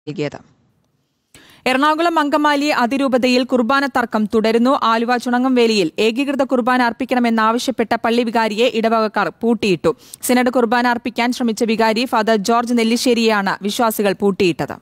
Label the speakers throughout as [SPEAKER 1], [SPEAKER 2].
[SPEAKER 1] എറണാകുളം അങ്കമാലി അതിരൂപതയിൽ കുർബാന തർക്കം തുടരുന്നു. ആലുവ ചുണങ്ങംവേലിയിൽ ഏകീകൃത കുർബാന അർപ്പിക്കണമെന്നാവശ്യപ്പെട്ട പള്ളി വികാരിയെ ഇടവകക്കാർ പൂട്ടിയിട്ടു. സിനഡ് കുർബാന അർപ്പിക്കാൻ ശ്രമിച്ച വികാരി ഫാദർ ജോർജ് നെല്ലിശ്ശേരിയാണ് വിശ്വാസികൾ പൂട്ടിയിട്ടത്.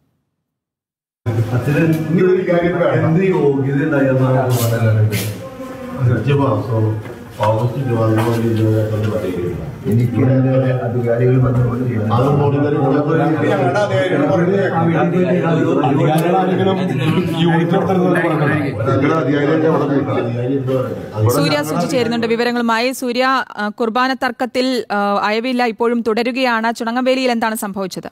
[SPEAKER 1] സൂര്യ സുജി ചേരുന്നുണ്ട് വിവരങ്ങളുമായി. സൂര്യ, കുർബാന തർക്കത്തിൽ അയവില്ല ഇപ്പോഴും തുടരുകയാണ്. ചുണങ്ങംവേലിയിൽ എന്താണ് സംഭവിച്ചത്?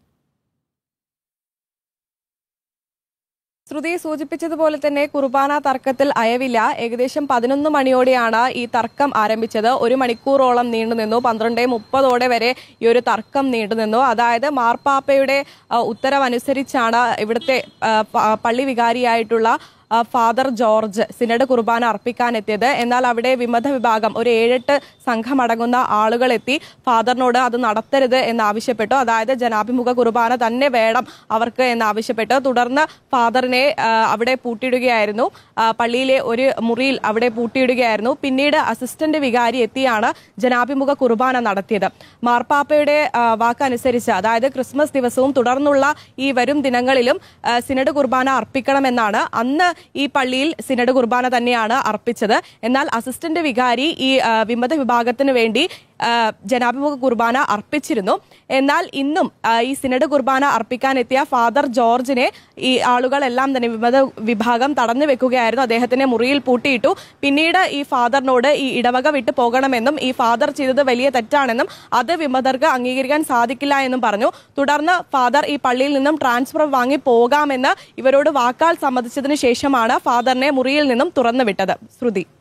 [SPEAKER 2] ശ്രുതി സൂചിപ്പിച്ചതുപോലെ തന്നെ കുർബാന തർക്കത്തിൽ അയവില്ല. ഏകദേശം 11 മണിയോടെയാണ് ഈ തർക്കം ആരംഭിച്ചത്. 1 മണിക്കൂറോളം നീണ്ടുനിന്നു. 12:30 വരെ ഈ ഒരു തർക്കം നീണ്ടുനിന്നു. അതായത് മാർപ്പാപ്പയുടെ ഉത്തരവനുസരിച്ചാണ് ഇവിടുത്തെ പള്ളി വികാരിയായിട്ടുള്ള ഫാദർ ജോർജ് സിനഡ് കുർബാന അർപ്പിക്കാനെത്തിയത്. എന്നാൽ അവിടെ വിമത വിഭാഗം ഒരു 7-8 സംഘമടങ്ങുന്ന ആളുകൾ എത്തി ഫാദറിനോട് അത് നടത്തരുത് എന്നാവശ്യപ്പെട്ടു. അതായത് ജനാഭിമുഖ കുർബാന തന്നെ വേണം അവർക്ക് എന്നാവശ്യപ്പെട്ടു. തുടർന്ന് ഫാദറിനെ അവിടെ പൂട്ടിയിടുകയായിരുന്നു. പള്ളിയിലെ ഒരു മുറിയിൽ അവിടെ പൂട്ടിയിടുകയായിരുന്നു. പിന്നീട് അസിസ്റ്റന്റ് വികാരി എത്തിയാണ് ജനാഭിമുഖ കുർബാന നടത്തിയത്. മാർപ്പാപ്പയുടെ വാക്കനുസരിച്ച് അതായത് ക്രിസ്മസ് ദിവസവും തുടർന്നുള്ള ഈ വരും ദിനങ്ങളിലും സിനഡ് കുർബാന അർപ്പിക്കണമെന്നാണ്. അന്ന് ഈ പള്ളിയിൽ സിനഡ് കുർബാന തന്നെയാണ് അർപ്പിച്ചത്. എന്നാൽ അസിസ്റ്റന്റ് വികാരി ഈ വിമത വിഭാഗത്തിന് വേണ്ടി ജനാഭിമുഖ കുർബാന അർപ്പിച്ചിരുന്നു. എന്നാൽ ഇന്നും ഈ സിനഡ് കുർബാന അർപ്പിക്കാനെത്തിയ ഫാദർ ജോർജിനെ ഈ ആളുകളെല്ലാം തന്നെ വിമത വിഭാഗം തടഞ്ഞു വെക്കുകയായിരുന്നു. അദ്ദേഹത്തിനെ മുറിയിൽ പൂട്ടിയിട്ടു. പിന്നീട് ഈ ഫാദറിനോട് ഈ ഇടവക വിട്ടു പോകണമെന്നും ഈ ഫാദർ ചെയ്തത് വലിയ തെറ്റാണെന്നും അത് വിമതർക്ക് അംഗീകരിക്കാൻ സാധിക്കില്ല എന്നും പറഞ്ഞു. തുടർന്ന് ഫാദർ ഈ പള്ളിയിൽ നിന്നും ട്രാൻസ്ഫർ വാങ്ങി പോകാമെന്ന് ഇവരോട് വാക്കാൽ സമ്മതിച്ചതിന് ശേഷമാണ് ഫാദറിനെ മുറിയിൽ നിന്നും തുറന്നുവിട്ടത്. ശ്രുതി.